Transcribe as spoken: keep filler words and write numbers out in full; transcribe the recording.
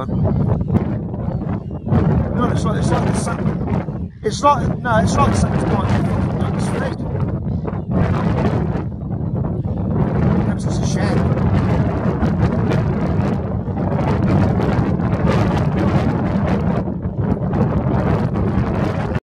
man. No, it's like it's like the sap. It's like no, it's like something's going.